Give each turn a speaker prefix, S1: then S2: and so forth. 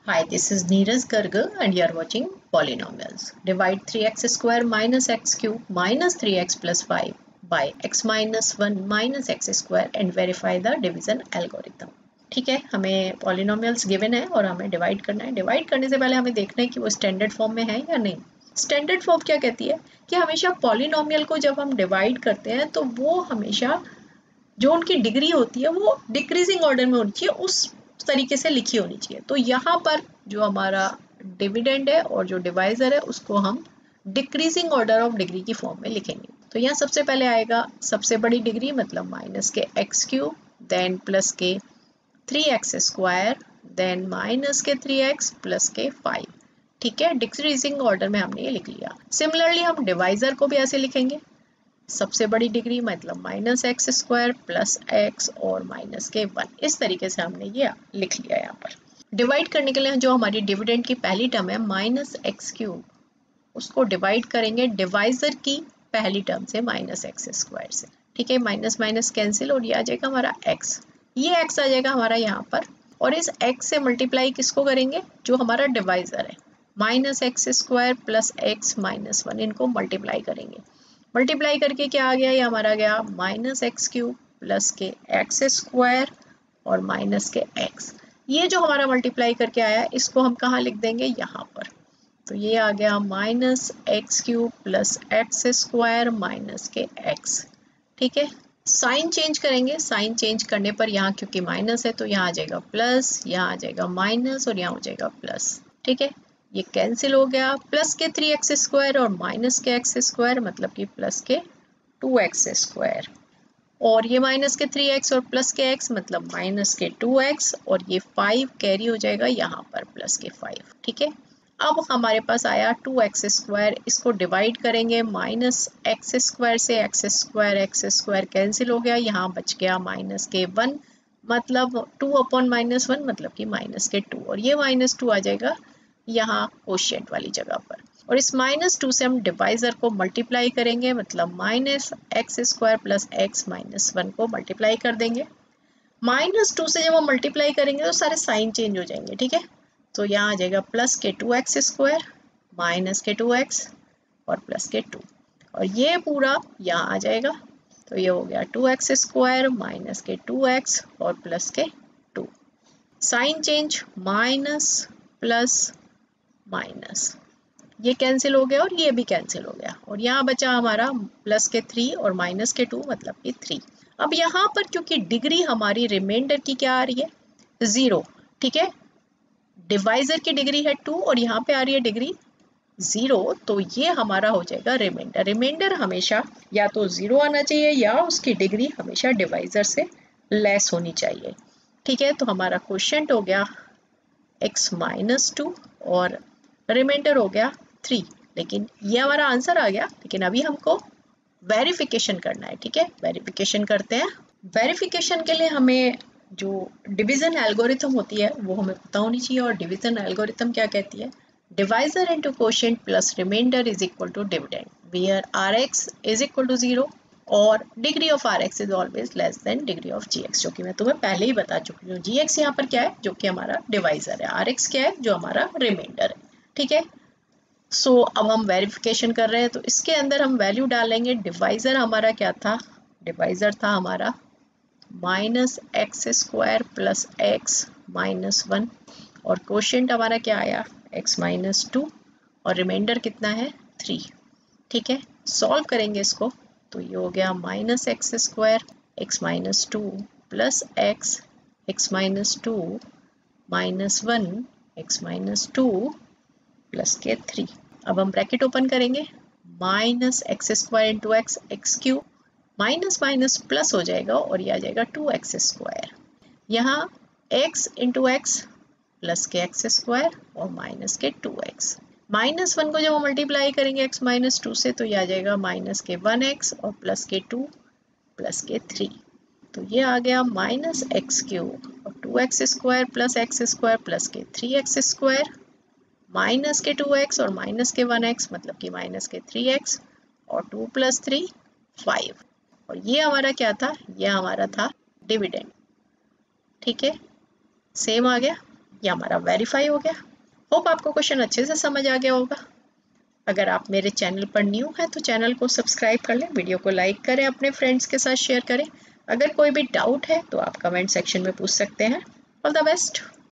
S1: Hi, this is Neeraj Garg and you are watching Polynomials. Divide 3x square minus x cube minus 3x plus 5 by x minus 1 minus x square and verify the division algorithm. ठीक है, हमें polynomials given है और हमें divide करना है. Divide करने से पहले हमें देखना है कि वो स्टैंडर्ड फॉर्म में है या नहीं. स्टैंडर्ड फॉर्म क्या कहती है कि हमेशा पॉलिनोमियल को जब हम डिवाइड करते हैं तो वो हमेशा जो उनकी डिग्री होती है वो डिक्रीजिंग ऑर्डर में होनी चाहिए, उस तरीके से लिखी होनी चाहिए. तो यहाँ पर जो हमारा डिविडेंड है और जो डिवाइजर है उसको हम डिक्रीजिंग ऑर्डर ऑफ डिग्री की फॉर्म में लिखेंगे. तो यहाँ सबसे पहले आएगा सबसे बड़ी डिग्री मतलब माइनस के एक्स क्यूब, देन प्लस के 3x स्क्वायर, देन माइनस के 3x प्लस के 5. ठीक है, डिक्रीजिंग ऑर्डर में हमने ये लिख लिया. सिमिलरली हम डिवाइजर को भी ऐसे लिखेंगे, सबसे बड़ी डिग्री मतलब minus x square plus x और माइनस के 1. इस तरीके से हमने ये लिख लिया. यहाँ पर डिवाइड करने के लिए जो हमारी डिविडेंड की पहली टर्म है माइनस एक्स क्यूब, उसको डिवाइड करेंगे डिवाइजर की पहली टर्म से माइनस एक्स स्क्वायर से. ठीक है, माइनस माइनस कैंसिल और ये आ जाएगा हमारा एक्स. ये एक्स आ जाएगा हमारा यहाँ पर और इस एक्स से मल्टीप्लाई किसको करेंगे, जो हमारा डिवाइजर है minus x square plus x minus 1, इनको मल्टीप्लाई करेंगे. मल्टीप्लाई करके क्या आ गया, ये हमारा गया माइनस एक्स क्यूब प्लस के एक्स स्क्वायर और माइनस के एक्स. ये जो हमारा मल्टीप्लाई करके आया इसको हम कहाँ लिख देंगे, यहाँ पर. तो ये आ गया minus x cube plus x square minus के एक्स. ठीक है, साइन चेंज करेंगे. साइन चेंज करने पर यहाँ क्योंकि माइनस है तो यहाँ आ जाएगा प्लस, यहाँ आ जाएगा माइनस और यहाँ हो जाएगा प्लस. ठीक है, ये कैंसिल हो गया. प्लस के 3x स्क्वायर और माइनस के x स्क्वायर मतलब कि प्लस के 2x स्क्वायर, और ये माइनस के 3x और प्लस के x मतलब माइनस के 2x और ये 5 कैरी हो जाएगा यहाँ पर प्लस के 5. ठीक है, अब हमारे पास आया 2x स्क्वायर, इसको डिवाइड करेंगे माइनस एक्स स्क्वायर से. एक्स स्क्वायर कैंसिल हो गया, यहाँ बच गया माइनस के 1 मतलब 2 अपॉन माइनस 1 मतलब कि माइनस के 2, और ये माइनस 2 आ जाएगा यहाँ कोशिएंट वाली जगह पर. और इस माइनस 2 से हम डिवाइजर को मल्टीप्लाई करेंगे मतलब minus x square plus x minus 1 को मल्टीप्लाई कर देंगे. माइनस 2 से जब हम मल्टीप्लाई करेंगे तो सारे साइन चेंज हो जाएंगे. ठीक है, तो यहाँ आ जाएगा प्लस के 2x स्क्वायर माइनस के 2x और प्लस के 2, और ये पूरा यहाँ आ जाएगा. तो ये हो गया 2x स्क्वायर माइनस के 2x और प्लस के 2. Sign change minus plus minus, ये कैंसिल हो गया और ये भी कैंसिल हो गया, और यहाँ बचा हमारा प्लस के 3 और माइनस के 2 मतलब कि 3. अब यहाँ पर क्योंकि डिग्री हमारी रिमाइंडर की क्या आ रही है, 0. ठीक है, डिवाइजर की डिग्री है 2 और यहाँ पे आ रही है डिग्री 0, तो ये हमारा हो जाएगा रिमाइंडर. रिमाइंडर हमेशा या तो 0 आना चाहिए या उसकी डिग्री हमेशा डिवाइजर से लेस होनी चाहिए. ठीक है, तो हमारा क्वेश्चन हो गया x माइनस 2 और रिमाइंडर हो गया 3. लेकिन ये हमारा आंसर आ गया, लेकिन अभी हमको वेरिफिकेशन करना है. ठीक है, वेरिफिकेशन करते हैं. वेरिफिकेशन के लिए हमें जो डिवीजन एल्गोरिथम होती है वो हमें पता होनी चाहिए, और डिवीजन एल्गोरिथम क्या कहती है, divisor into quotient plus remainder is equal to dividend where rx is equal to 0 और degree of rx is always less than degree of gx, जो कि मैं तुम्हें पहले ही बता चुकी हूँ. gx यहाँ पर क्या है, जो कि हमारा डिवाइजर है. rx क्या है, जो हमारा रिमाइंडर है. ठीक है, सो अब हम वेरिफिकेशन कर रहे हैं तो इसके अंदर हम वैल्यू डालेंगे. डिवाइजर हमारा क्या था, डिवाइजर था हमारा minus x square plus x minus 1, और कोशिएंट हमारा क्या आया x माइनस 2 और रिमाइंडर कितना है 3. ठीक है, सॉल्व करेंगे इसको तो ये हो गया minus x square x minus 2 plus x minus 2 minus 1 x minus 2 plus के 3. अब हम ब्रैकेट ओपन करेंगे, minus x square into x, x cube minus minus plus हो जाएगा और ये आ जाएगा 2x स्क्वायर. यहाँ x इंटू एक्स प्लस के एक्स स्क्वायर और माइनस के 2x. माइनस 1 को जब हम मल्टीप्लाई करेंगे x माइनस 2 से तो ये आ जाएगा माइनस के 1x और प्लस के 2 प्लस के 3. तो ये आ गया माइनस एक्स क्यूब और 2x स्क्वायर प्लस के 3x स्क्वायर माइनस के 2x और माइनस के 1x मतलब कि माइनस के 3x और 2 प्लस 3 5. और ये हमारा क्या था, ये हमारा था डिविडेंड. ठीक है, सेम आ गया ये हमारा वेरीफाई हो गया। होप आपको क्वेश्चन अच्छे से समझ आ गया होगा। अगर आप मेरे चैनल पर न्यू हैं तो चैनल को सब्सक्राइब कर लें, वीडियो को लाइक करें, अपने फ्रेंड्स के साथ शेयर करें। अगर कोई भी डाउट है तो आप कमेंट सेक्शन में पूछ सकते हैं। All the best.